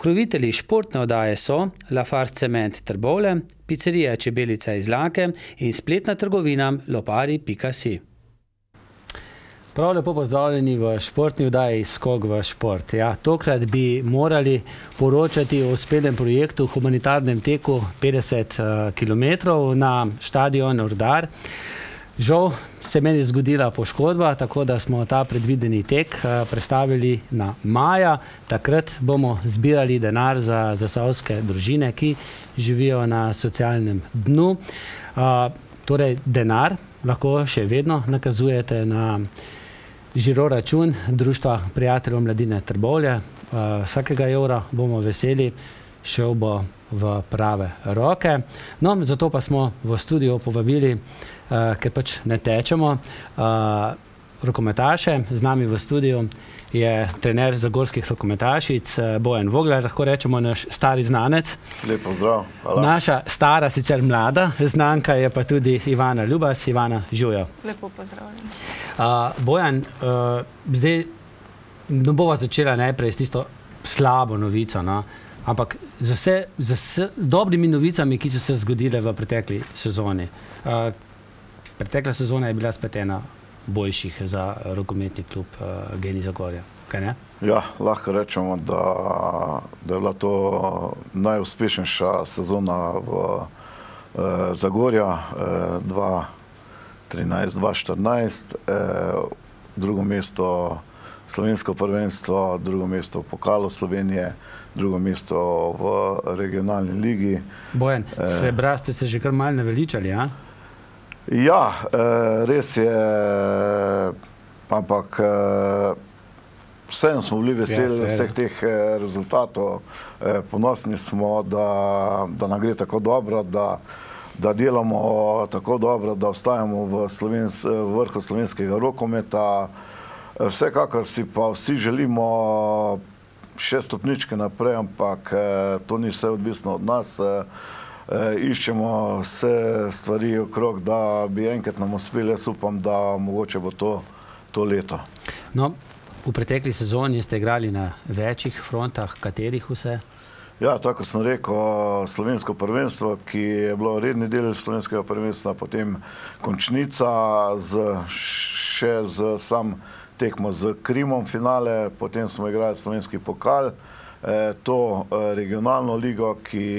Pokrovitelji športne oddaje so Lafarge Cement Trbovlje, pizzerija Čebelica iz Lake in spletna trgovina lopari.si. Prav lepo pozdravljeni v športni oddaji Skok v šport. Ja, tokrat bi morali poročati o uspelem projektu, humanitarnem teku 50 km na stadion Rudar. Žal se meni zgodila poškodba, tako da smo ta predvideni tek prestavili na maja. Takrat bomo zbirali denar za zasavske družine, ki živijo na socialnem dnu. Torej, denar lahko še vedno nakazujete na žiro račun Društva prijateljev mladine Trbovlje. Vsakega evra bomo veseli, šel bo v prave roke. No, zato pa smo v studio povabili, ker pač ne tečemo, rokometaše. Z nami v studiu je trener zagorskih rokometašic Bojan Voglar, lahko rečemo naš stari znanec. Lep pozdrav, hvala. Naša stara, sicer mlada znanka je pa tudi Ivana Ljubas. Ivana, živjo. Lepo pozdravljeni. Bojan, zdaj ne bova začela najprej s tisto slabo novico, ampak z dobrimi novicami, ki so se zgodile v pretekli sezoni. Pretekla sezona je bila spet ena boljših za rokometni klub Genij Zagorje, kaj ne? Ja, lahko rečemo, da je bila to najuspešnejša sezona v Zagorja 2013-2014. Drugo mesto slovensko prvenstvo, drugo mesto v pokalu Slovenije, drugo mesto v regionalni ligi. Bojan, srebra ste se že kar malo naveličali, ja? Ja, res je, ampak vseeno smo bili veseli vseh teh rezultatov. Ponosni smo, da nam gre tako dobro, da delamo tako dobro, da ostajamo v vrhu slovenskega rokometa. Vsekakor si pa vsi želimo še stopničke naprej, ampak to ni vse odvisno od nas. Iščemo vse stvari okrog, da bi enkrat nam uspeli. Jaz upam, da mogoče bo to leto. No, v pretekli sezoni ste igrali na večjih frontah, katerih vse? Ja, tako sem rekel, slovensko prvenstvo, ki je bilo redni del slovenskega prvenstva, potem končnica, še z sam tekmo z Krimom finale, potem smo igrali slovenski pokal, to regionalno ligo,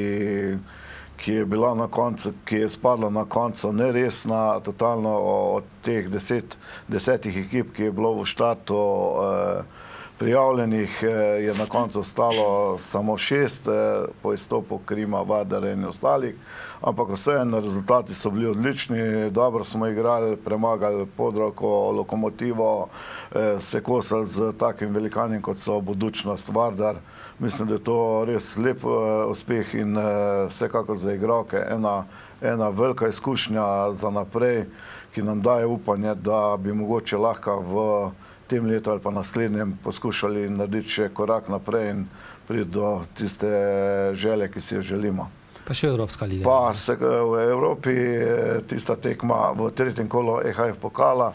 ki je bila na koncu, ki je spadla na koncu neresna, totalno od teh 10 ekip, ki je bilo v štartu prijavljenih, je na koncu ostalo samo 6 po izstopu Krima, Vardara in ostalih, ampak vseeno rezultati so bili odlični, dobro smo igrali, premagali Podravko, Lokomotivo, se kosali z takim velikanim, kot so Budućnost, Vardar. Mislim, da je to res lep uspeh in vsekakor za igralke ena velika izkušnja za naprej, ki nam daje upanje, da bi mogoče lahko v tem letu ali pa naslednjem poskušali narediti še korak naprej in priti do tiste želje, ki si jo želimo. Pa še Evropska liga. Pa v Evropi tista tekma v tretjem kolu EHF pokala.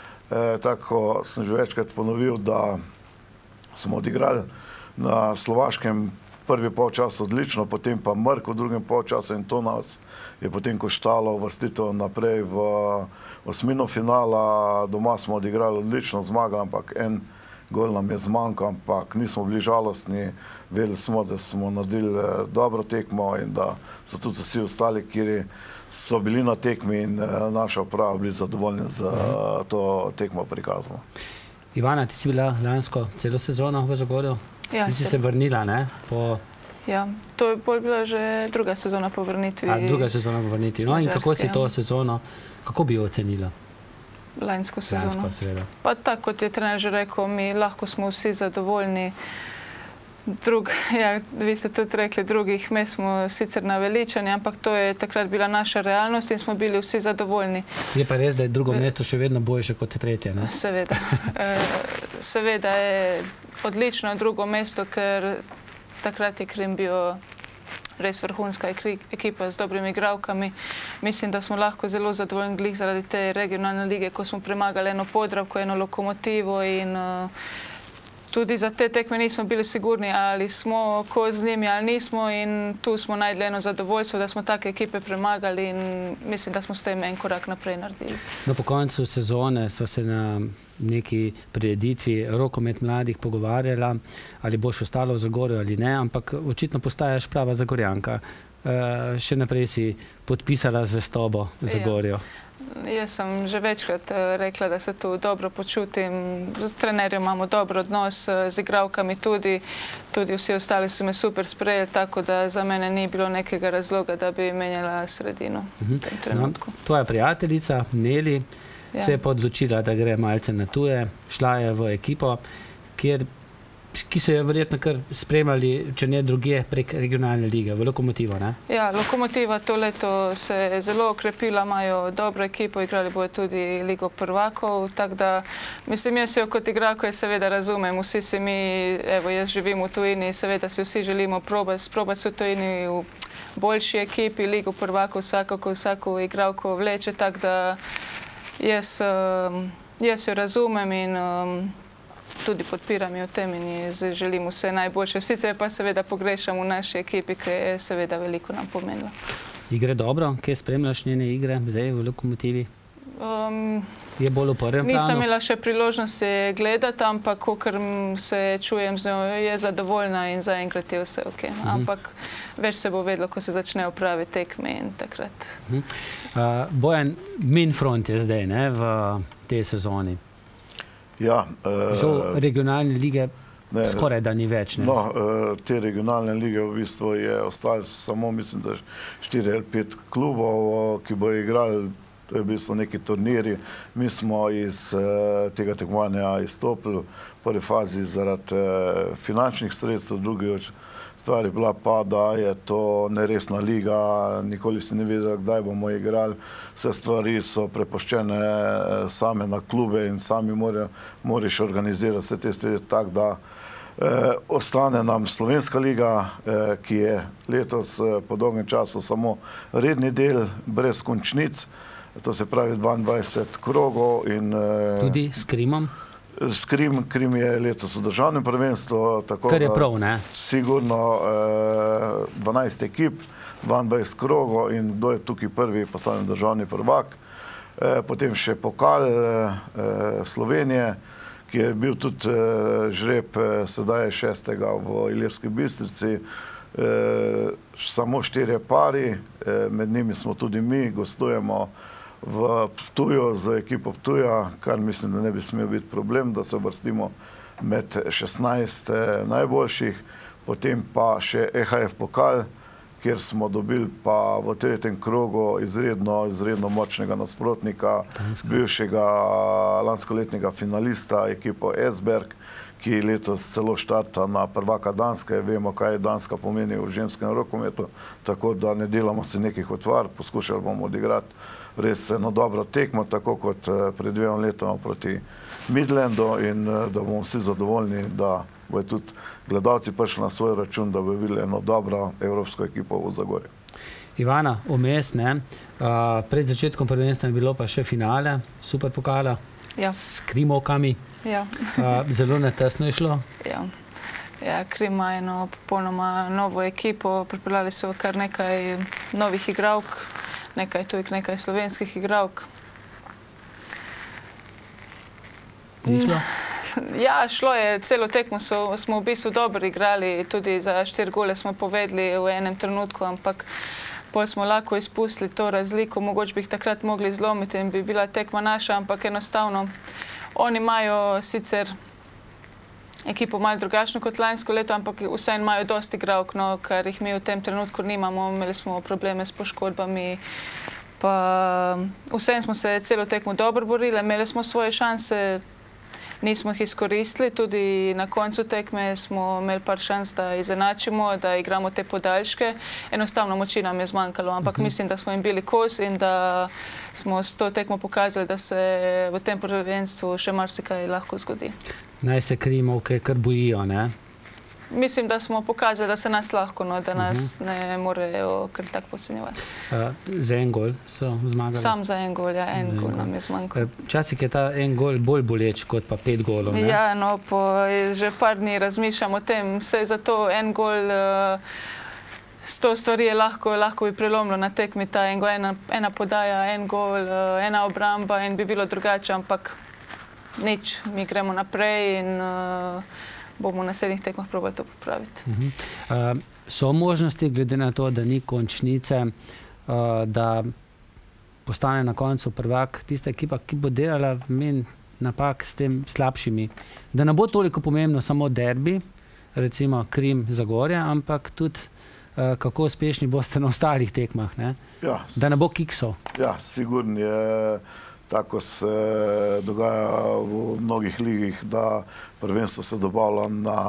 Tako sem že večkrat ponovil, da smo odigrali na Slovaškem prvi polčas odlično, potem pa mrk v drugem polčasu in to nas je potem koštalo uvrstitev naprej v osmino finala. Doma smo odigrali odlično, zmagali, ampak en gol nam je zmanjkal, ampak nismo bili žalostni. Vedeli smo, da smo naredili dobro tekmo in da so tudi vsi ostali, ki so bili na tekmi in naša uprava bili zadovoljni za to tekmo prikazano. Ivana, ti si bila lansko celo sezono v Zagorju? Ja, ti si se vrnila, ne? Ja, to je bolj bila že druga sezona po vrnitvi. Druga sezona po vrnitvi. No in kako si to sezono, kako bi jo ocenila? Lansko sezono. Lansko, seveda. Pa tako, kot je trener že rekel, mi lahko smo vsi zadovoljni. Ja, vi ste tudi rekli, drugih mest smo sicer naveličani, ampak to je takrat bila naša realnost in smo bili vsi zadovoljni. Je pa res, da je drugo mesto še vedno boljše kot tretje, ne? Seveda. Seveda je odlično drugo mesto, ker takrat je Krim bil res vrhunska ekipa z dobrimi igralkami. Mislim, da smo lahko zelo zadovoljni glih zaradi te regionalne lige, ko smo premagali eno Podravko, eno Lokomotivo in tudi za te tekme nismo bili sigurni, ali smo kos z njimi ali nismo, in tu smo najdli eno zadovoljstvo, da smo take ekipe premagali, in mislim, da smo s tem en korak naprej naredili. No, po koncu sezone sva se na neki prireditvi Rokomet mladih pogovarjala, ali boš ostala v Zagorju ali ne, ampak očitno postaješ prava Zagorjanka. Še naprej si podpisala zvestobo Zagorju. Jaz sem že večkrat rekla, da se tu dobro počutim. Z trenerjem imamo dober odnos, z igralkami tudi. Tudi vsi ostali so me super sprejeli, tako da za mene ni bilo nekega razloga, da bi menjala sredino v tem trenutku. No, tvoja prijateljica Neli se je pa odločila, da gre malce na tuje. Šla je v ekipo, ki so jo verjetno kar spremljali, če ne drugje, prek regionalne lige, v Lokomotivo, ne? Ja, Lokomotiva to leto se je zelo okrepila, imajo dobro ekipo, igrali bojo tudi Ligo prvakov, tako da, mislim, jaz jo kot igralko seveda razumem, vsi se mi, evo, jaz živim v tujini, seveda si vsi želimo sprobati v tujini v boljši ekipi, Ligo prvakov vsako igralko vleče, tako da jaz jo razumem in tudi podpiram jo v tem in želim vse najboljše. Sicer pa seveda pogrešam v naši ekipi, ki je seveda veliko nam pomenila. Igre dobro? Kje spremljaš njene igre zdaj v Lokomotivi? Je bolj v prvem planu? Nisem imela še priložnosti gledati, ampak kakor se čujem z njo, je zadovoljna in zaenkrat je vse ok. Ampak več se bo vedelo, ko se začnejo prave tekme in takrat. Bojan, Minfront je zdaj v tej sezoni. Ja. Žal regionalne lige skoraj da ni več. No, te regionalne lige v bistvu je ostalo samo, mislim, da 4 ali 5 klubov, ki bo igrali, to je v bistvu neki turniri. Mi smo iz tega tekmovanja izstopili v prvi fazi zaradi finančnih sredstev, drugi stvar je bila pa, da je to neresna liga, nikoli si ne vedel, kdaj bomo igrali. Vse stvari so prepuščene same na klube in sami moraš organizirati vse te stvari tako, da ostane nam Slovenska liga, ki je letos po dolgem času samo redni del, brez končnic, to se pravi 22 krogov. Tudi s Krimom? Krim je letos v državnem prvenstvu. Kar je prav, ne? Sigurno 12 ekip, 22 krogov in kdo je tukaj prvi postane državni prvak. Potem še pokal Slovenije, ki je bil tudi žreb sedaj 6. v Ilirski Bistrici. Samo 4 pari, med njimi smo tudi mi, gostujemo v Ptuju z ekipo Ptuja, kar mislim, da ne bi smel biti problem, da se uvrstimo med 16 najboljših. Potem pa še EHF pokal, kjer smo dobili pa v 3. krogu izredno močnega nasprotnika, bivšega lanskoletnega finalista, ekipo Esberg, ki letos celo štarta na prvaka Danske. Vemo, kaj Danska pomeni v ženskem rokometu, tako da ne delamo si nekih utvar, poskušali bomo odigrati res eno dobro tekmo, tako kot pred 2 letoma proti Midlandu in da bomo vsi zadovoljni, da bojo tudi gledalci prišli na svoj račun, da bojo videli eno dobro evropsko ekipo v Zagorju. Ivana, vmes, ne? Pred začetkom prvenstva je bilo pa še finale Superpokala s Krimovkami. Ja. Zelo netesno je šlo. Ja, Krim ima eno popolnoma novo ekipo, pripeljali so kar nekaj novih igralk, nekaj tujk, nekaj slovenskih igralk. Ni šlo? Ja, šlo je, celo tekmo smo v bistvu dobro igrali, tudi za 4 gole smo povedali v enem trenutku, ampak pol smo lahko izpustili to razliko, mogoče bi jih takrat mogli zlomiti in bi bila tekma naša, ampak enostavno oni imajo sicer ekipo malo drugačno kot lansko leto, ampak vseeno imajo dosti igralk, no, kar jih mi v tem trenutku nimamo. Imeli smo probleme s poškodbami, pa vseeno smo se celo tekmo dobro borili, imeli smo svoje šanse, nismo jih izkoristili, tudi na koncu tekme smo imeli par šans, da izenačimo, da igramo te podaljške. Enostavno moči nam je zmanjkalo, ampak mislim, da smo jim bili kos in da smo s to tekmo pokazali, da se v tem prvenstvu še marsikaj lahko zgodi. Naj se Krimovke kar bojijo, ne? mislim, da smo pokazali, da se nas lahko, no, da nas ne morejo kar tako podcenjevati. Za en gol so zmagali? Sam za en gol, ja, en gol nam je zmanjkalo. Včasih je ta en gol bolj boleč kot pa 5 golov, ne? Ja, no, že par dni razmišljam o tem, saj zato en gol, 100 stvari je lahko bi prelomilo na tekmi, ta en gol, ena podaja, en gol, ena obramba in bi bilo drugače, ampak nič, mi gremo naprej in bomo v naslednjih tekmah probali to popraviti. So možnosti, glede na to, da ni končnice, da postane na koncu prvak tista ekipa, ki bo delala manj napak s tem slabšimi, da ne bo toliko pomembno samo derbi, recimo Krim, Zagorja, ampak tudi kako uspešni boste na ostalih tekmah, ne? Ja, da ne bo kiksov. Ja, sigurno je. Tako se dogaja v mnogih ligih, da prvenstvo se dobavlja na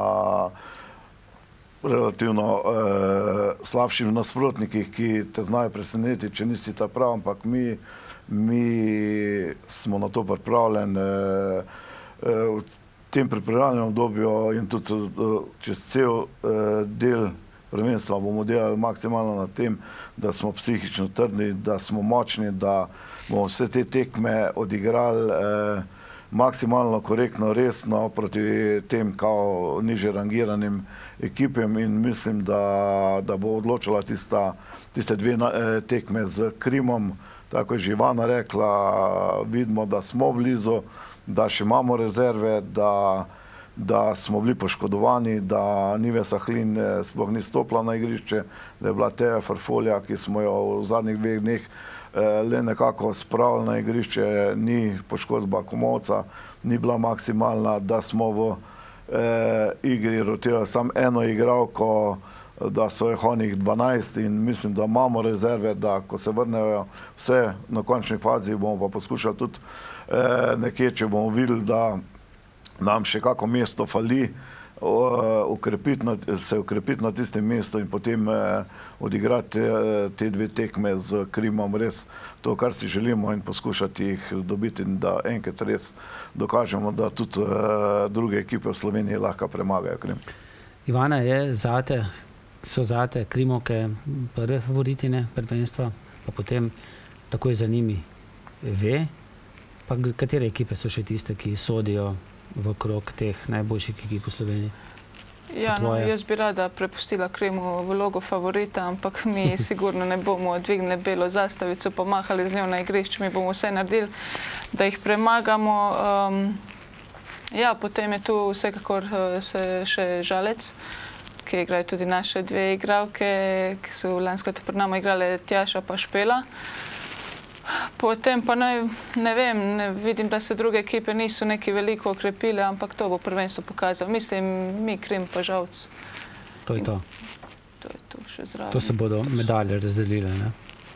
relativno slabših nasprotnikih, ki te znajo presenetiti, če nisi ta prav, ampak mi smo na to pripravljeni. V tem pripravljenem obdobju in tudi čez cel del prvenstva bomo delali maksimalno na tem, da smo psihično trdni, da smo močni, da bomo vse te tekme odigrali maksimalno korektno, resno proti tem kao niže rangiranim ekipem in mislim, da bo odločila tiste 2 tekme z Krimom. Tako je že Ivana rekla, vidimo, da smo blizu, da še imamo rezerve, da smo bili poškodovani, da Nive Sahlin sploh ni stopila na igrišče, da je bila Teja Farfolja, ki smo jo v zadnjih 2 dneh le nekako spravili na igrišče, ni poškodba Komovca, ni bila maksimalna, da smo v igri rotirali samo eno igralko, da so jih onih 12 in mislim, da imamo rezerve, da ko se vrnejo vse na končni fazi, bomo pa poskušali tudi nekje, če bomo videli, da nam še kako mesto fali, se ukrepiti na tistem mestu in potem odigrati te 2 tekme z Krimom, res to, kar si želimo in poskušati jih dobiti in da enkrat res dokažemo, da tudi druge ekipe v Sloveniji lahko premagajo Krim. Ivana, so zate Krimovke prve favoritine prvenstva, pa potem takoj za njimi pa katere ekipe so še tiste, ki sodijo v krog teh najboljših ekip v Sloveniji? Ja, no, jaz bi rada prepustila Krimu vlogo favorita, ampak mi sigurno ne bomo dvignili belo zastavico, pomahali z njo na igrišču, mi bomo vse naredili, da jih premagamo. Ja, potem je tu vsekakor še Žalec, ki igrajo tudi naše 2 igralke, ki so lansko leto pred nama igrale Tjaša pa Špela. Potem pa ne vem, vidim, da se druge ekipe niso neki veliko okrepile, ampak to bo prvenstvo pokazalo. Mislim, mi Krim pa Žalec. To je to. To je tu še zraven. To se bodo medalje razdelile, ne?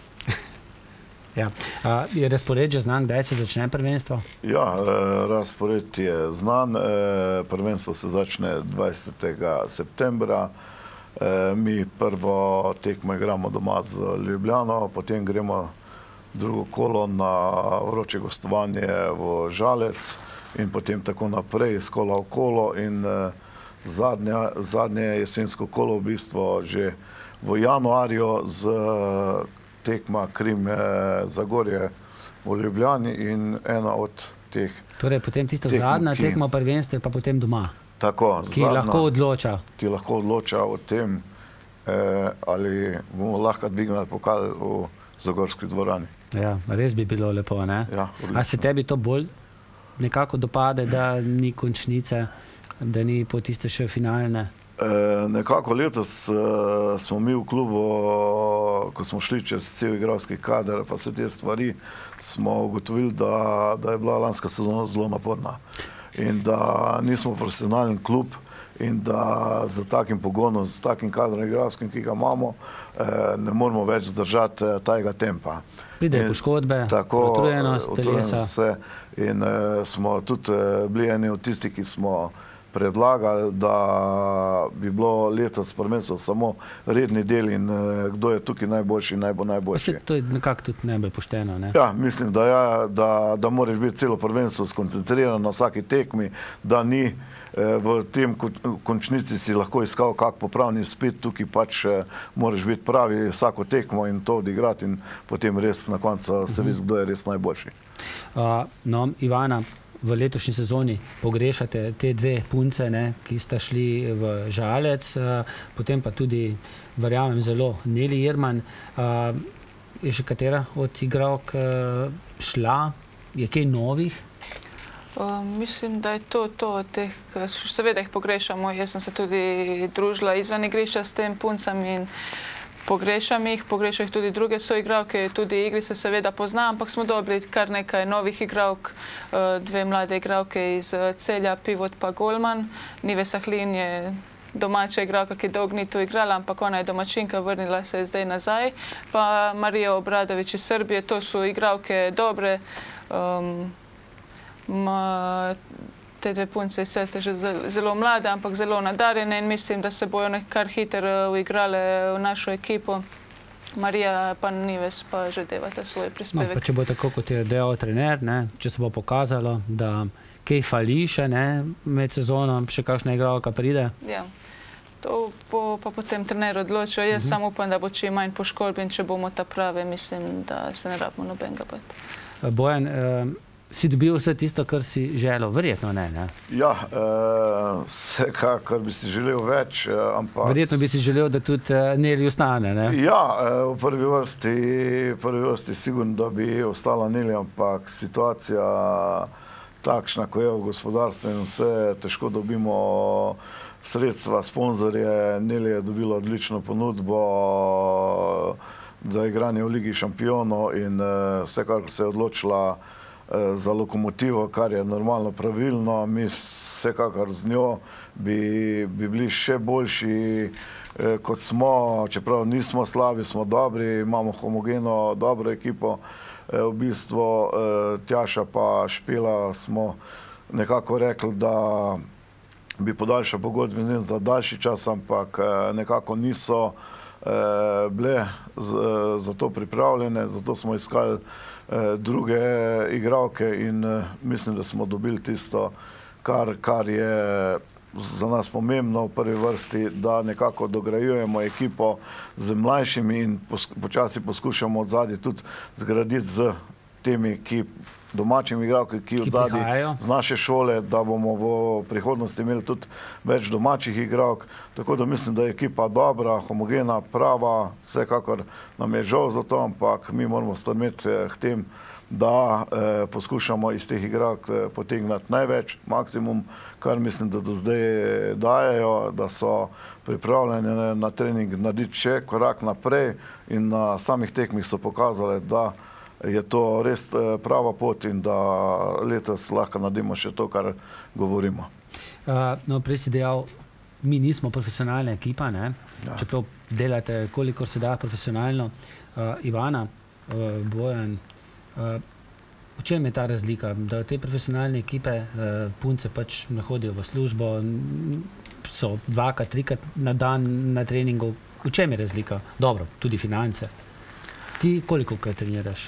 Ja. Je razpored že znan, kdaj se začne prvenstvo? Ja, razpored je znan. Prvenstvo se začne 20. septembra. Mi prvo tekmo igramo doma z Ljubljano, potem gremo drugo kolo na vroče gostovanje v Žalec in potem tako naprej, iz kola v kolo in zadnje jesensko kolo v bistvu že v januarju z tekma Krim Zagorje v Ljubljani in ena od teh Torej, potem tista zadnja tekma prvenstva je pa potem doma? Tako, ki lahko odloča? Ki lahko odloča o tem, ali bomo lahko dvignili pokal v Zagorski dvorani. Ja, res bi bilo lepo, ne? Ja, a se tebi to bolj nekako dopade, da ni končnice, da ni po tiste še finalne? Nekako letos smo mi v klubu, ko smo šli čez cel igralski kader, pa vse te stvari, smo ugotovili, da je bila lanska sezona zelo naporna in da nismo profesionalen klub in da z takim pogonom, z takim kadrom igralskim, ki ga imamo, ne moramo več zdržati tajega tempa. Pridejo poškodbe, utrujenost telesa. In smo tudi bili eni od tistih, ki smo predlagali, da bi bilo letos prvenstvo samo redni del in kdo je tukaj najboljši in naj bo najboljši. To je nekako tudi najbolj pošteno, ne? Ja, mislim, da moraš biti celo prvenstvo skoncentriran na vsaki tekmi, da ni v tem končnici si lahko iskal kak popravni izpit, tukaj pač moraš biti pravi vsako tekmo in to odigrati in potem res na koncu se vidi, kdo je res najboljši. No, Ivana, v letošnji sezoni pogrešate te dve punce, ki sta šli v Žalec, potem pa tudi, verjamem, zelo Neli Irman. Je še katera od igralk šla? Je kaj novih? Mislim, da je to od teh, seveda jih pogrešamo. Jaz sem se tudi družila izven igrišča s tem puncami in pogrešam jih tudi druge soigralke, tudi igri se seveda pozna, ampak smo dobili kar nekaj novih igralk, dve mlade igralke iz Celja, Pivot pa Golman. Nive Sahlin je domača igralka, ki dolgo ni tu igrala, ampak ona je domačinka, vrnila se je zdaj nazaj. Pa Marija Obradović iz Srbije, to so igralke dobre. Te dve punce iz Celja že zelo mlade, ampak zelo nadarjene in mislim, da se bojo kar hitro uigrale v našo ekipo. Marija pa Nives pa že devata svoj prispevek. Pa če bo tako, kot je dejal trener, če se bo pokazalo, da kaj fali še med sezono, še kakšna igralka pride? Ja, to bo pa potem trener odločil. Jaz samo upam, da bo čim manj poškodb in če bomo ta prave, mislim, da se ne rabimo nobenega bati. Bojan, si dobil vse tisto, kar si želel? Verjetno ne? Ja, vsekakor bi si želel več, ampak... Verjetno bi si želel, da tudi Neli ostane, ne? Ja, v prvi vrsti sigurno, da bi ostala Neli, ampak situacija takšna, ko je v gospodarstvu in vse, težko dobimo sredstva, sponzorje. Neli je dobila odlično ponudbo za igranje v Ligi šampionov in vsekakor se je odločila za Lokomotivo, kar je normalno pravilno. Mi vsekakor z njo bi bili še boljši, kot smo, čeprav nismo slabi, smo dobri, imamo homogeno, dobro ekipo. V bistvu Tjaša pa Špela smo nekako rekli, da bi podaljšal pogodbe z njim za daljši čas, ampak nekako niso bile za to pripravljene, zato smo iskali druge igralke in mislim, da smo dobili tisto, kar je za nas pomembno v prvi vrsti, da nekako dograjujemo ekipo z mlajšimi in počasi poskušamo odzadje tudi zgraditi z temi domačimi igralki, ki odzadje z naše šole, da bomo v prihodnosti imeli tudi več domačih igralk. Tako da mislim, da je ekipa dobra, homogena, prava, vsekakor nam je žal za to, ampak mi moramo stremeti k tem, da poskušamo iz teh igralk potegniti največ, maksimum, kar mislim, da do zdaj dajejo, da so pripravljeni na trening narediti še korak naprej in na samih tekmih so pokazali, da je to res prava pot in da letos lahko naredimo še to, kar govorimo. No, prej si dejal, mi nismo profesionalna ekipa, čeprav delate kolikor se da profesionalno. Ivana, Bojan, v čem je ta razlika? Da te profesionalne ekipe punce pač ne hodijo v službo, so dvakrat, trikrat na dan na treningu. V čem je razlika? Dobro, tudi finance. Ti kolikokrat treniraš?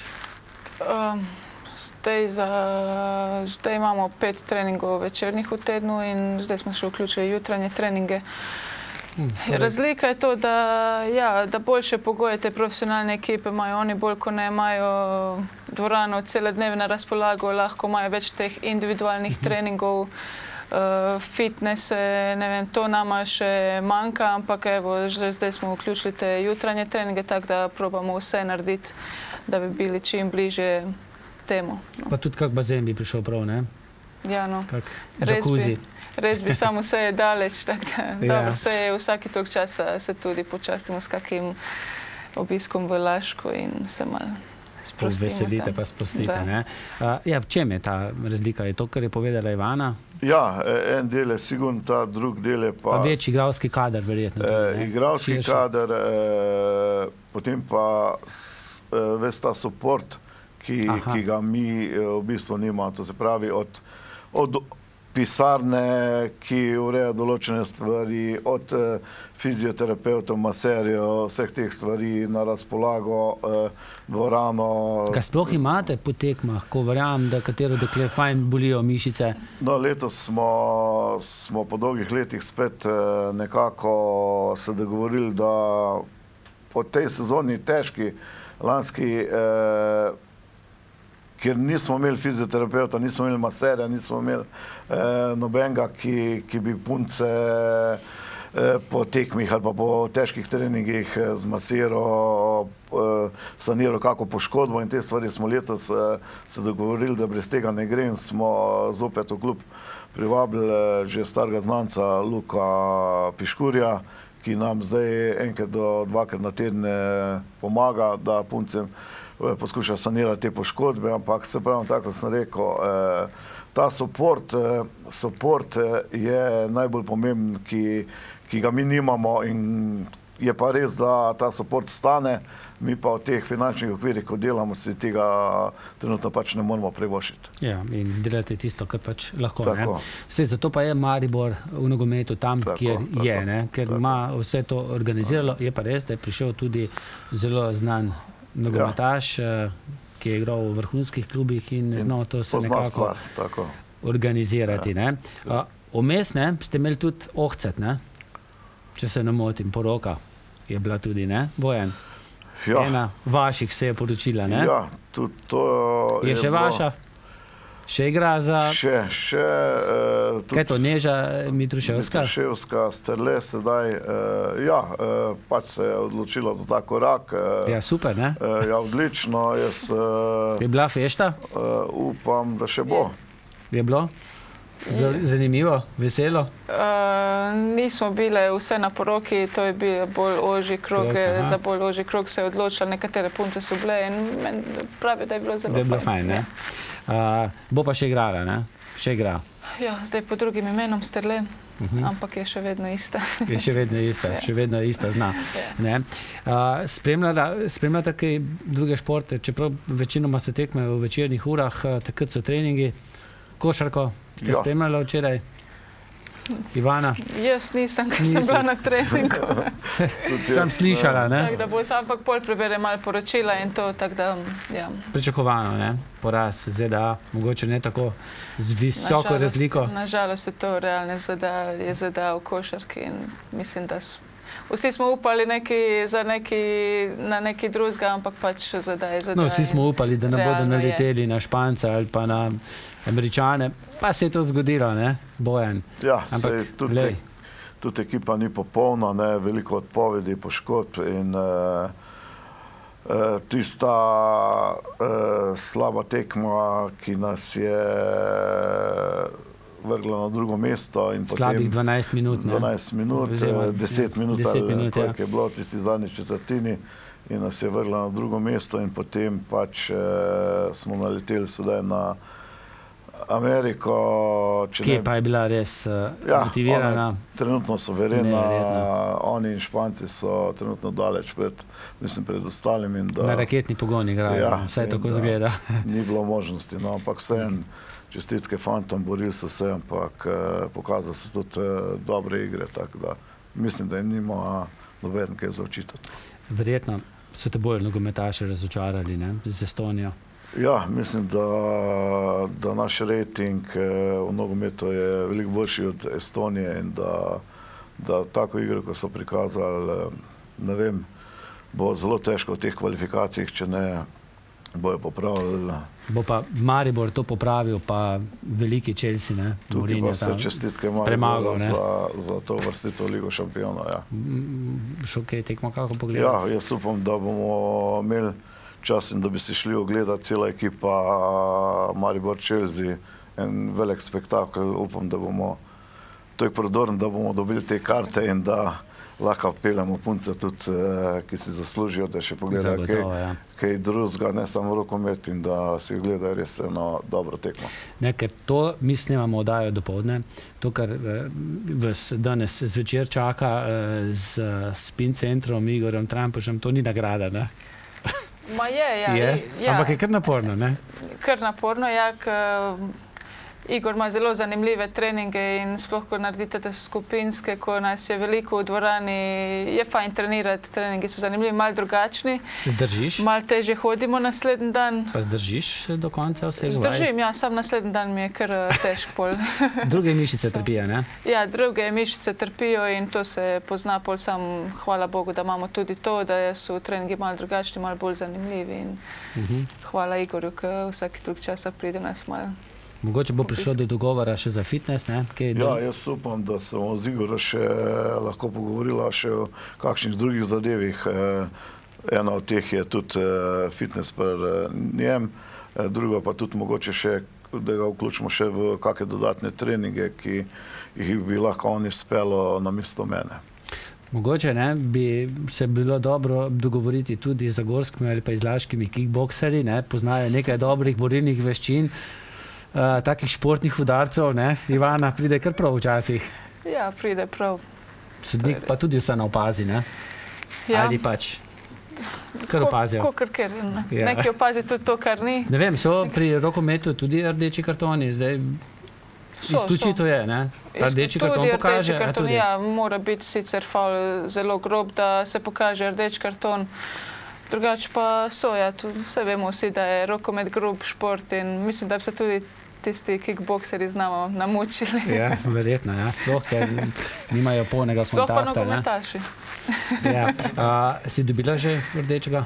Zdaj imamo 5 treningov večernih v tednu in zdaj smo še vključili jutranje treninge. Razlika je to, da boljše pogoje te profesionalne ekipe imajo. Oni bolj, ko ne imajo dvorano cele dneve na razpolago, lahko imajo več teh individualnih treningov, fitnesse, ne vem, to nama še manjka, ampak evo, zdaj smo vključili te jutranje treninge, tako da probamo vse narediti, da bi bili čim bliže temu. Pa tudi kak bazen bi prišel prav, ne? Ja, no. Kak džakuzi. Res bi, samo vse je daleč, tako da dobro, vse je vsaki toliko časa se tudi počastimo s kakim obiskom v Laško in se malo sprostimo. Veselite pa sprostite, ne? Ja, v čem je ta razlika? Je to, kar je povedala Ivana? Ja, en del je sigurno, ta drug del je pa... Pa več igralski kader, verjetno. Igralski kader, potem pa ves ta support, ki ga mi v bistvu nimamo. To se pravi, od pisarne, ki ureja določene stvari, od fizioterapeutov, maserjev, vseh teh stvari na razpolago, dvorano. Kaj sploh imate po tekmah, ko verjamem, da katero dekle fajn bolijo mišice? No, letos smo po dolgih letih spet nekako se dogovorili, da po tej sezoni težki, lanski, ker nismo imeli fizioterapeuta, nismo imeli maserja, nismo imeli nobenega, ki bi punce po tekmih ali pa po težkih treningih zmasiral, saniral kako poškodbo in te stvari smo letos se dogovorili, da brez tega ne gre in smo zopet v klub privabili že starega znanca Luka Piškurja, ki nam zdaj enkrat do dvakrat na teden pomaga, da puncem poskuša sanirati te poškodbe, ampak se pravi, tako sem rekel, ta support je najbolj pomemben, ki ga mi nimamo in je pa res, da ta support stane, mi pa v teh finančnih okvirih, ko delamo, si tega trenutno pač ne moramo privoščiti. Ja, in delate tisto, kar pač lahko. Tako. Vse, zato pa je Maribor v nogometu tam, kjer je, ker ima vse to organiziralo. Je pa res, da je prišel tudi zelo znan nogometaš, ki je igral v vrhunskih klubih in znal to se nekako organizirati. Vmes ste imeli tudi Ohcet, če se ne motim, Poroka je bila tudi, Bojan? Ena vaših se je poročila, Ja, tudi to je še vaša? Še igra za... Še. Kaj to, Neža Mitruševska? Mitruševska, Sterle sedaj, pač se je odločila za ta korak. Ja, super, ne? Ja, odlično. Je bila fešta? Upam, da še bo. Je bilo? Zanimivo, veselo? Nismo bile vse na poroki, to je bil bolj ožji krog, za bolj ožji krog se je odločila, nekatere punce so bile in meni pravi, da je bilo zelo fajn. Da je bilo fajn, ne? Bo pa še igrala, ne? Še igra. Ja, zdaj pod drugim imenom Sterle, ampak je še vedno ista. Je še vedno ista, še vedno ista zna. Spremljate kaj druge športe, čeprav večinoma se tekme v večernih urah, takrat so treningi, košarko ste spremljali včeraj? Ivana? Jaz nisem, ker sem bila na treningu. Sem slišala, ne? Tako da bo ampak pol prebere malo poročila in to, tako da, ja. Pričakovano, ne? Poraz ZDA, mogoče ne tako z visoko razliko. Nažalost je to realne ZDA v košarki in mislim, da vsi smo upali na neki drugega, ampak pač ZDA je ZDA. No, vsi smo upali, da ne bodo naleteli na Španca ali pa na Američane, pa se je to zgodilo, ne, Bojan? Ja, tudi ekipa ni popolna, veliko odpovedi, poškodb in tista slaba tekma, ki nas je vrgla na drugo mesto. Slabih 12 minut, ne? 12 minut, 10 minut, koliko je bilo v tisti zadnji četrtini in nas je vrgla na drugo mesto in potem pač smo naleteli sedaj na Ameriko. Kje pa je bila res motivirana? Trenutno suverena, oni in Španci so trenutno daleč pred ostalimi. Na raketni pogon igrajo, vse tako zgleda. Ni bilo možnosti, ampak vseeno čestitke fantom, borili so se, ampak pokazali so tudi dobre igre, tako da mislim, da jim nima noben kaj za očitati. Verjetno so te bolj nogometaši razočarali, z Estonijo. Ja, mislim, da naš rejting v nogometu je veliko boljši od Estonije in da tako igro, ko so prikazali, ne vem, bo zelo težko v teh kvalifikacijah, če ne bojo popravili. Bo pa Maribor to popravil, pa veliki Chelsea, ne? Tukaj pa vse čestitke Mariboru za to vrstitev Ligo šampionov, ja. Šel kaj tekmo, kako pogledati? Ja, jaz upam, da bomo imeli čas in da bi se šli ogledati cela ekipa Maribor-Chelsea, en velik spektakel, upam, da bomo to je prodorn, da bomo dobili te karte in da lahko peljamo punce tudi, ki si zaslužijo, da še pogledajo kaj drugega, ne samo rokomet in da si gledajo res eno dobro tekmo. Ker to mi snemamo oddajo dopoldne, to, kar vas danes zvečer čaka z Spin centrom Igorjem Trampušem, to ni nagrada, ne? Ma je. Ampak je kar naporno, ne? Kar naporno, ja, Igor ima zelo zanimive treninge in sploh, ko naredite te skupinske, ko nas je veliko v dvorani, je fajn trenirati, treningi so zanimivi, malo drugačni. Zdržiš? Malo težje hodimo naslednji dan. Pa zdržiš do konca vseh vaj? Zdržim, ja, sam naslednji dan mi je kar težk pol. Druge mišice trpijo, ne? Ja, druge mišice trpijo in to se pozna pol sam, hvala Bogu, da imamo tudi to, da so treningi malo drugačni, malo bolj zanimivi in hvala Igorju, ki vsak drug časa pride nas malo. Mogoče bo prišlo do dogovora še za fitness, ne? Ja, jaz upam, da se bomo z Igorjem še lahko pogovorila še o kakšnih drugih zadevih. Ena od teh je tudi fitness pri njem, druga pa tudi mogoče še, da ga vključimo še v kakšne dodatne treninge, ki jih bi lahko on izpelo namesto mene. Mogoče ne, bi se bilo dobro dogovoriti tudi z zagorskimi ali pa izlaškimi kickbokserji, ne? Poznajo nekaj dobrih borilnih veščin, takih športnih udarcev, ne? Ivana pride kar prav včasih. Ja, pride prav. Sodnik pa tudi vse ne opazi, ne? Ja. Ali pač kar opazijo. Kakor ker, neki opazijo tudi to, kar ni. Ne vem, so pri rokometu tudi rdeči kartoni, zdaj izključito je, ne? Rdeči karton pokaže. Ja, mora biti sicer faul zelo grob, da se pokaže rdeč karton. Drugače pa so, ja, vse vemo vsi, da je rokomet grob šport in mislim, da bi se tudi tisti kickbokseri z nama namučili. Ja, verjetno, ja. Sploh, ker nimajo polnega kontakta. Sploh pa nogometaši. Ja. Si dobila že rdečega?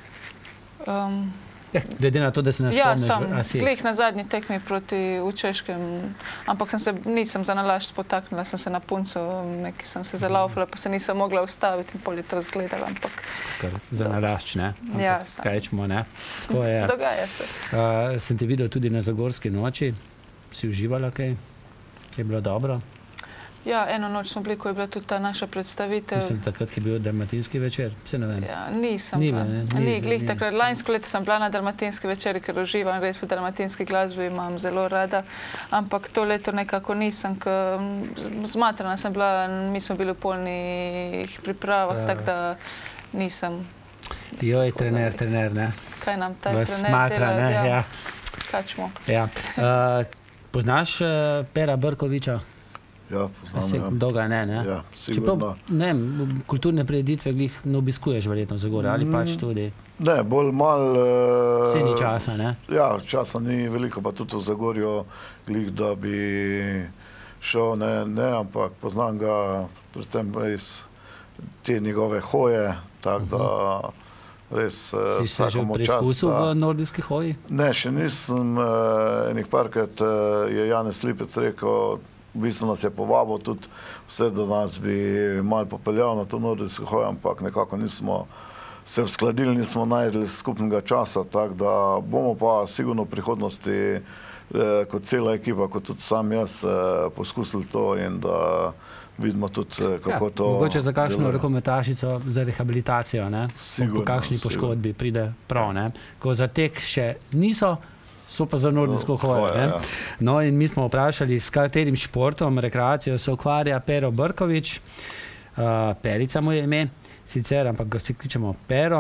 Glede na to, da se ne spomniš. Ja, sem glih na zadnji tekmi proti Češkem, ampak nisem za nalašč spotaknila, sem se na puncu, nekaj sem se zalaufala, pa se nisem mogla ustaviti in pol je to zgledala, ampak... Za nalašč, ne? Ja, sem. Kajčmo, ne? Tako je. Dogaja se. Sem te videl tudi na Zagorski noči, si uživala kaj? Je bilo dobro? Ja, eno noč smo bili, ko je bila tudi ta naša predstavitev. Mislim, takrat, ki je bil dalmatinski večer, se ne vem. Ja, nisem bila. Ni, glih takrat. Lansko leto sem bila na dalmatinski večeri, ker uživam res v dalmatinski glasbi, imam zelo rada, ampak to leto nekako nisem, ker zmatrana sem bila, mi smo bili v polnih pripravah, tako da nisem. Joj, trener, ne? Kaj nam ta trener smatra, dela? ne? Ja. Kačmo. Ja. Poznaš Pera Brkoviča? Ja, poznam, ja. Dolga ne? Ja, sigurno. Ne, kulturne prireditve glih ne obiskuješ verjetno Zagorja, ali pač tudi? Ne, bolj malo... Vse ni časa, ne? Ja, časa ni veliko, pa tudi v Zagorju glih, da bi šel, ne, ampak poznam ga predvsem iz te njegove hoje, tako da res vsakomu čast. Si se že preizkusil v nordijski hoji? Ne, še nisem. Enih parkrat je Janez Lipec rekel, v bistvu nas je povabil tudi vse, da nas bi malo popeljal na to nordijsko hojo, ampak nekako nismo se uskladili, nismo najdli skupnega časa, tako da bomo pa sigurno v prihodnosti kot cela ekipa, kot tudi sam jaz poskusili to in da vidimo tudi, kako to... Mogoče za kakšno rokometašico za rehabilitacijo, ne? Sigurno. Po kakšni poškodbi pride prav, ne? Ko za tek še niso, so pa za nordijsko hojo, ne? Ja. No in mi smo vprašali, s katerim športom, rekreacijo se ukvarja Pero Brkovič. Perica mu je ime, sicer, ampak ga vsi kličemo Pero.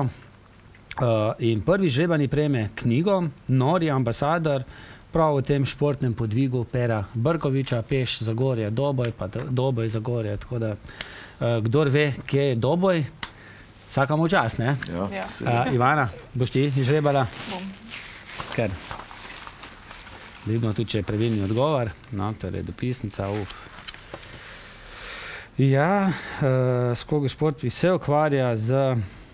In prvi žrebani prejme knjigo Nori ambasador, prav v tem športnem podvigu Pera Brkoviča, peš Zagorje Doboj, pa Doboj Zagorje, tako da kdor ve, kje je Doboj, vsakamo čas, ne? Ja. Ivana, boš ti izžrebala? Bom. Ker vidimo tudi, če je pravilni odgovor, no, torej dopisnica, Ja, Skogi šport se ukvarja z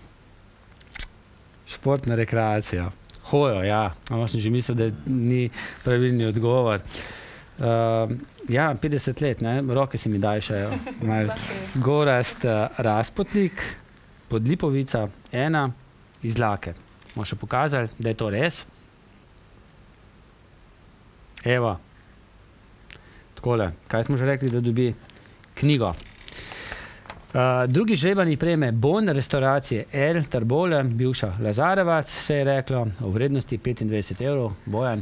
športno rekreacijo. Hojo, ja. Sem že mislil, da ni pravilni odgovor. Ja, 50 let, ne? Roke si mi daljšajo. Gorazd Razpotnik, Podlipovica, 1, Izlake. Bomo še pokazali, da je to res. Evo. Takole, kaj smo že rekli, da dobi knjigo. Drugi žrebani prejme bon restauracije El Trbole, bivša Lazarevac, se je reklo, v vrednosti 25 €. Bojan.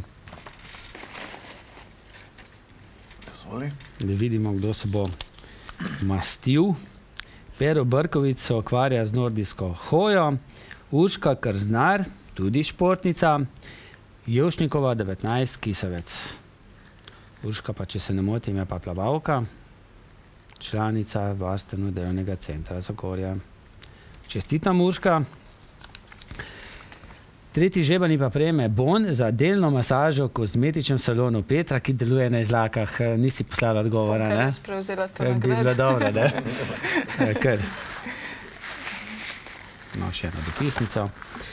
Zvoli. Da vidimo, kdo se bo mastil. Pero Brkovič se ukvarja z nordijsko hojo. Urška Krznar, tudi športnica. Jevšnikova, 19, Kisavec. Urška pa, če se ne motim, je pa plavalka, članica varstveno-delovnega centra Zagorje. Čestitam, Urška. Tretji žrebani pa prejme bon za delno masažo v kozmetičnem salonu Petra, ki deluje na Izlakah. Nisi poslala odgovora, ne? Jaz prevzela to nagrado. Bi bilo dobro, ne? Kar. No, še eno dopisnico.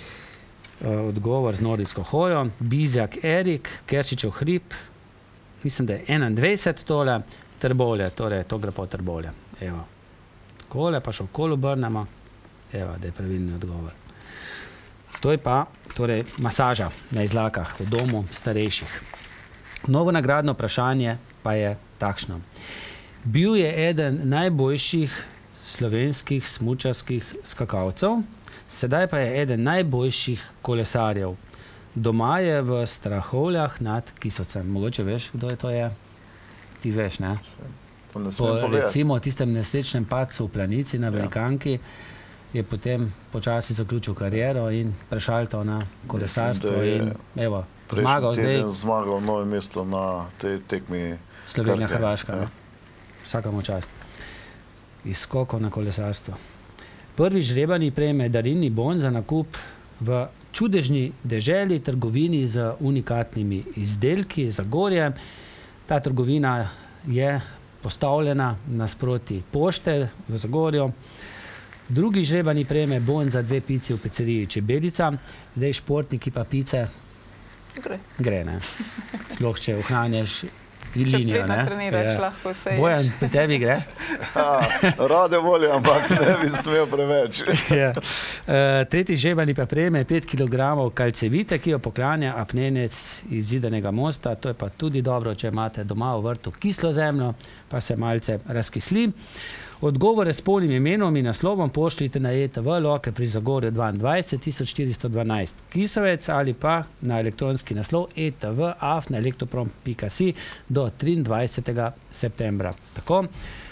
Odgovor z nordijsko hojo. Bizjak Erik, Kerčičev hrib. Mislim, da je 21 tole. Trbovlje, torej to gre po Trbovlje. Evo. Takole, pa še okolo obrnemo. Evo, da je pravilni odgovor. To je pa torej masaža na Izlakah v domu starejših. Novo nagradno vprašanje pa je takšno. Bil je eden najboljših slovenskih smučarskih skakalcev, sedaj pa je eden najboljših kolesarjev. Doma je v Strahovljah nad Kisovcem. Mogoče veš, kdo je to je? Ti veš, ne? Po recimo tistem nesrečnem padcu v Planici na Velikanki je potem počasi zaključil kariero in prešaltal na kolesarstvo in evo, zmagal zdaj. Zmagal novo mesto na tej tekmi Slovenija-Hrvaška. Vsaka mu čast. Iz skokov na kolesarstvo. Prvi žrebani prejme darilni bon za nakup v čudežni deželi, trgovini z unikatnimi izdelki Zagorje. Ta trgovina je postavljena nasproti pošte v Zagorju. Drugi žrebani prejme bon za 2 pici v piceriji Čebelica. Zdaj športniki pa pice gre, ne? Sploh, če ohranjaš linijo, ne? Če treniraš, lahko se ješ. Bojan, pri tebi gre? Rade volje, ampak ne bi smel preveč. Tretji žrebani pa prejme 5 kg kalcevite, ki jo poklanja apnenec iz Zidanega mosta. To je pa tudi dobro, če imate doma v vrtu kislo zemljo, pa se malce razkisli. Odgovore s polnim imenom in naslovom pošljite na ETV Loke pri Zagorju 22 412 Kisovec ali pa na elektronski naslov etv@elektroprom.si do 23. septembra. Tako.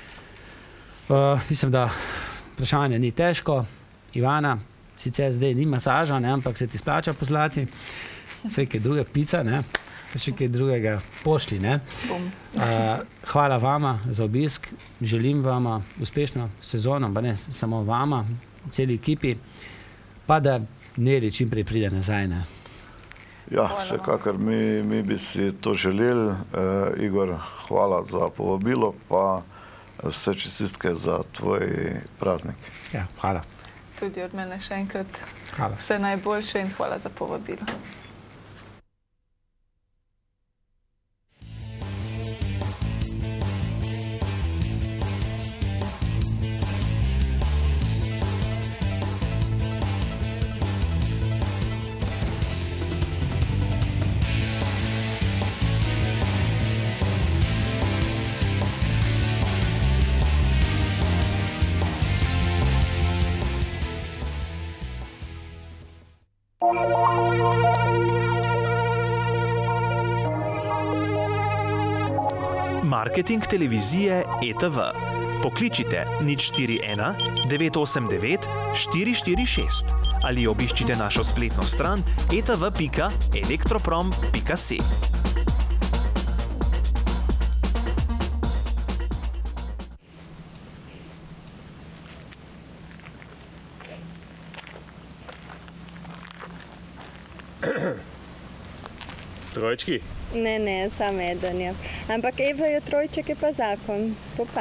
Mislim, da vprašanje ni težko. Ivana, sicer zdaj ni masaža, ne, ampak se ti splača poslati. Vse kaj druge, pica, ne? Še kaj drugega pošli, ne? Hvala vama za obisk. Želim vama uspešno sezono, pa ne samo vama, celi ekipi, pa da Neri čim prej pride nazaj, ne? Ja, vsekakor mi bi si to želeli. Igor, hvala za povabilo, pa vse čestitke za tvoj praznik. Ja, hvala. Tudi od mene še enkrat hvala. Vse najboljše in hvala za povabilo. Marketing televizije ETV. Pokličite 041 989 446 ali obiščite našo spletno stran etv.elektroprom.si. Trojčki? Ne, samo eden je. Ampak Eva je trojček, je pa zakon. To pa.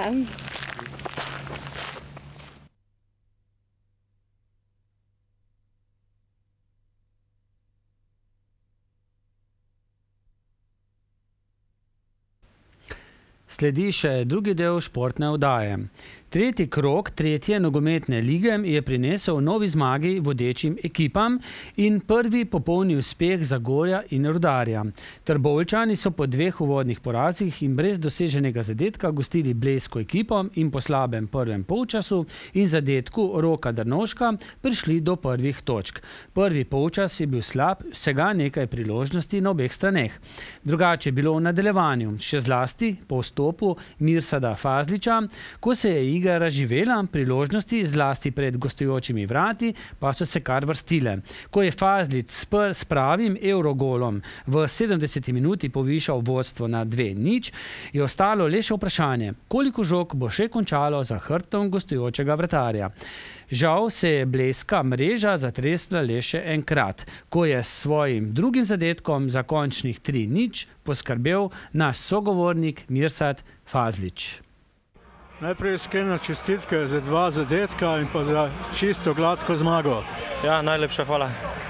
Sledi še drugi del športne oddaje. Tretji krog tretje nogometne lige je prinesel novi zmagi vodečim ekipam in prvi popolni uspeh Zagorja in Rudarja. Trbovljčani so po 2 uvodnih porazih in brez doseženega zadetka gostili blejsko ekipo in po slabem prvem polčasu in zadetku Roka Drnovška prišli do prvih točk. Prvi polčas je bil slab, vsega nekaj priložnosti na obeh straneh. Drugače je bilo v nadaljevanju, še zlasti po vstopu Mirsada Fazliča, ko se je igra razživela, priložnosti zlasti pred gostujočimi vrati pa so se kar vrstile. Ko je Fazlić s pravim Eurogolom v 70 minuti povišal vodstvo na 2:0, je ostalo le še vprašanje, koliko žog bo še končalo za hrbtom gostujočega vratarja. Žal se je bleska mreža zatresla le še enkrat, ko je s svojim drugim zadetkom za končnih 3:0 poskrbel naš sogovornik Mirsad Fazlić. Najprej iskrene čestitke za 2 zadetka in pa za čisto gladko zmago. Ja, najlepša hvala.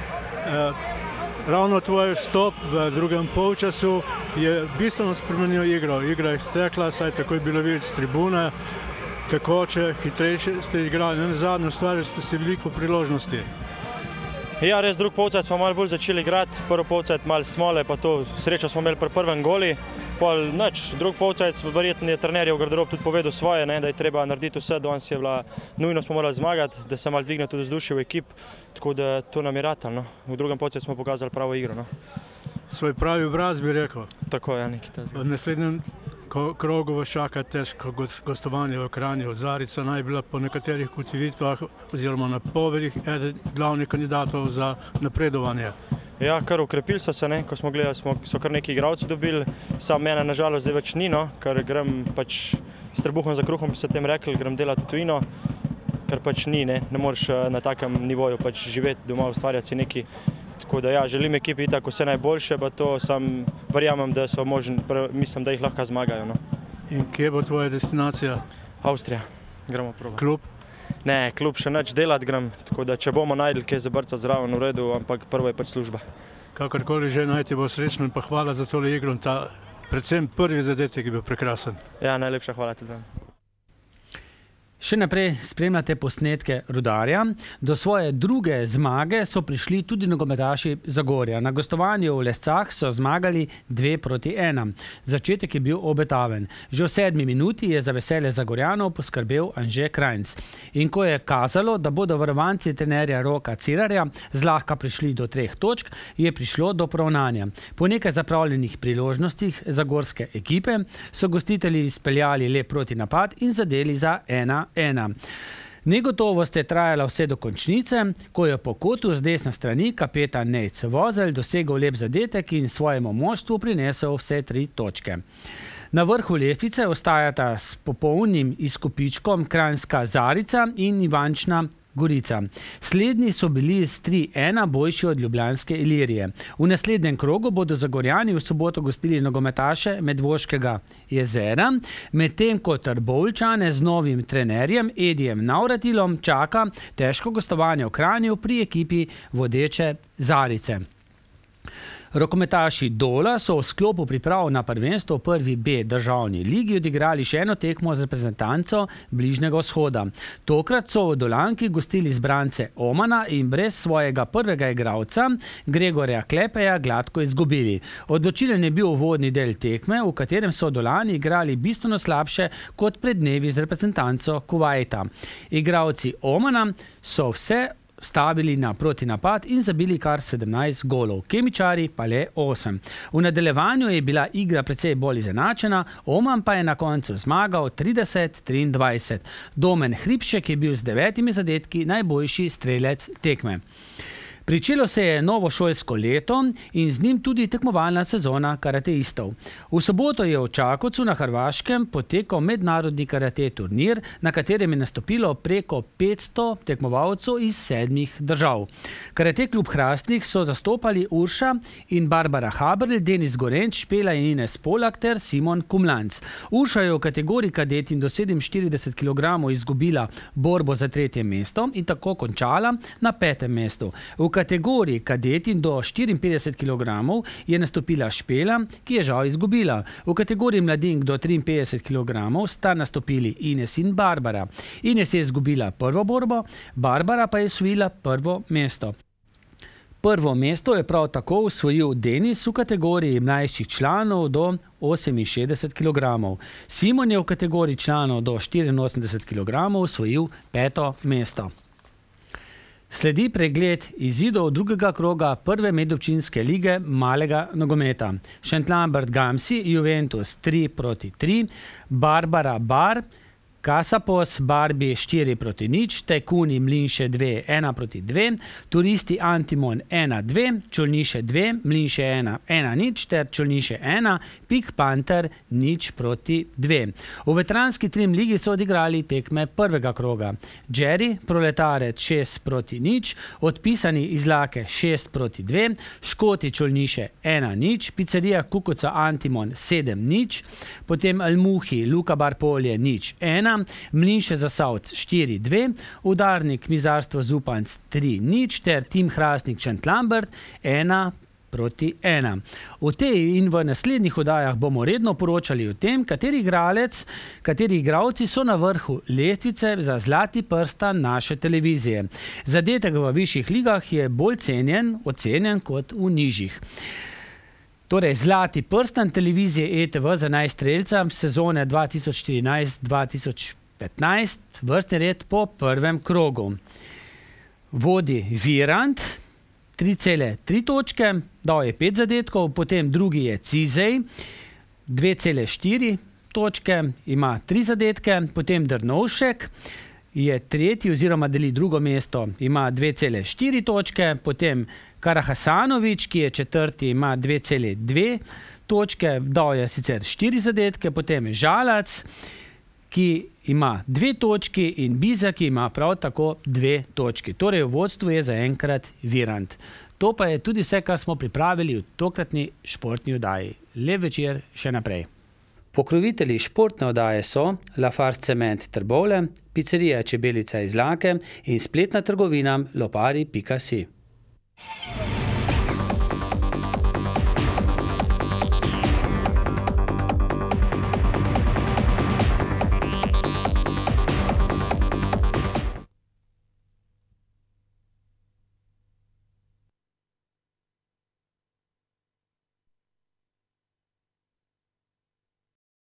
Ravno tvoj vstop v drugem polčasu je bistveno spremenil igro. Igra je stekla, saj tako je bilo videti s tribune. Takoče, hitrejše ste igrali, ne zadnjo stvar, ste si veliko priložnosti. Ja, res drug polčas smo malo bolj začeli igrati, prvi polčas malo smole, pa to srečo smo imeli pri prvem goli. Pol nič, drug polčas verjetno je trener v garderobi tudi povedal svoje, da je treba narediti vse, danes je bila nujno smo morali zmagati, da se malo dvigne tudi vzdušje v ekip, tako da to nam je ratalo. V drugem polčasu smo pokazali pravo igro. Svoj pravi obraz bi rekel. Tako je, nekaj tezga. V naslednjem krogu vas čaka težko gostovanje v Kranju. Zarica naj bila po nekaterih ugotovitvah oziroma napovedih eden glavnih kandidatov za napredovanje. Ja, kar ukrepili so se, ko smo gledali, so kar neki igralci dobili, sam mene nažalost zdaj več ni, ker grem pač s trebuhom za kruhom, bi se tem rekli, grem delati v tujino, ker pač ni, ne moreš na takem nivoju pač živeti doma, ustvarjati si neki. Tako da ja, želim ekipi tako vse najboljše, pa to sam verjamem, da so možni, mislim, da jih lahko zmagajo. In kje bo tvoja destinacija? Avstrija, gremo probati. Klub? Ne, klub še nič delati grem, tako da če bomo najdli kje za brcati zraven v redu, ampak prvo je pač služba. Kakorkoli že najti bo srečno in pa hvala za tole igro in ta predvsem prvi zadetek je bil prekrasen. Ja, najlepša hvala tudi vam. Še naprej spremljate posnetke Rudarja. Do svoje druge zmage so prišli tudi nogometaši Zagorja. Na gostovanju v Lescah so zmagali 2:1. Začetek je bil obetaven. Že v 7. minuti je za veselje Zagorjanov poskrbel Anže Krajnc. In ko je kazalo, da bodo varovanci trenerja Roka Cirarja zlahka prišli do 3 točk, je prišlo do poravnanja. Po nekaj zapravljenih priložnostih zagorske ekipe so gostitelji izpeljali lep protinapad in zadeli za 1:1. Negotovost je trajala vse do končnice, ko je po kotu z desne strani kapetan Nejc Vozelj dosegel lep zadetek in svojemu moštvu prinesel vse 3 točke. Na vrhu lestvice ostajata s popolnim izkupičkom Kranjska Zarica in Ivančna Gorica. Slednji so bili s 3:1 boljši od ljubljanske Ilirije. V naslednjem krogu bodo Zagorjani v soboto gostili nogometaše Medvoškega jezera, medtem ko Trbovljčane z novim trenerjem Edijem Navratilom čaka težko gostovanje v Kranju pri ekipi vodeče Zarice. Rokometaši Dola so v sklopu priprav na prvenstvo v prvi B državni ligi odigrali še eno tekmo z reprezentanco Bližnjega vzhoda. Tokrat so v Dolanki gostili izbrance Omana in brez svojega prvega igralca Gregorja Klepeja gladko izgubili. Odločilen je bil uvodni del tekme, v katerem so Dolani igrali bistveno slabše kot pred dnevi z reprezentanco Kuvajta. Igralci Omana so vse stavili na protinapad in zabili kar 17 golov, Kemičari pa le 8. V nadaljevanju je bila igra precej bolj izenačena, Oman pa je na koncu zmagal 30-23. Domen Hripšek je bil z 9 zadetki najboljši strelec tekme. Pričelo se je novo šolsko leto in z njim tudi tekmovalna sezona karateistov. V soboto je v Čakovcu na Hrvaškem potekal mednarodni karate turnir, na katerem je nastopilo preko 500 tekmovalcev iz 7 držav. Karate klub Hrastnik so zastopali Urša in Barbara Haberl, Denis Gorenč, Špela in Ines Polak ter Simon Kumlanc. Urša je v kategoriji kadetin do 47 kg izgubila borbo za 3. mesto in tako končala na 5. mestu. V kategoriji kadetin do 54 kg je nastopila Špela, ki je žal izgubila. V kategoriji mladink do 53 kg sta nastopili Ines in Barbara. Ines je izgubila prvo borbo, Barbara pa je osvojila prvo mesto. Prvo mesto je prav tako osvojil Denis v kategoriji mlajših članov do 68 kg. Simon je v kategoriji članov do 84 kg osvojil 5. mesto. Sledi pregled izidov drugega kroga prve medobčinske lige malega nogometa. Šentlambert Gamsi, Juventus 3-3, Barbara Bar, Kasapos, Barbie 4-0, Tajkuni Mlinše 2, 1-2, Turisti Antimon 1-2, Čolniše 2, Mlinše 1, 1-0 ter Čolniše 1, Pik Panter 0-2. V veteranski Trim ligi so odigrali tekme prvega kroga. Jerry, Proletarec 6-0, Odpisani Izlake 6-2, Škoti Čolniše 1-0, Pizzerija Kukuca Antimon 7-0, potem Almuhi Luka Barpolje 0-1, Mlinše Zasavc 4-2, Udarnik Mizarstvo Zupanc 3-0 ter Tim Hrastnik Čentlambert 1-1. V tej in v naslednjih oddajah bomo redno poročali o tem, kateri igralci so na vrhu lestvice za zlati prstan naše televizije. Zadetek v višjih ligah je bolj ocenjen kot v nižjih. Torej, zlati prstan televizije ETV za najstrelca sezone 2014-2015, vrstni red po prvem krogu. Vodi Virant, 3,3 točke, dal je 5 zadetkov, potem drugi je Cizej, 2,4 točke, ima 3 zadetke, potem Drnovšek je tretji oziroma deli drugo mesto, ima 2,4 točke, potem Karahasanovič, ki je četrti, ima 2,2 točke, dal je sicer 4 zadetke, potem Žalac, ki ima 2 točki in Biza, ki ima prav tako 2 točki. Torej v vodstvu je zaenkrat Virant. To pa je tudi vse, kar smo pripravili v tokratni športni oddaji. Lep večer še naprej. Pokrovitelji športne oddaje so Lafarge Cement Trbovlje, Pizzerija Čebelica Izlake in spletna trgovina lopari.si.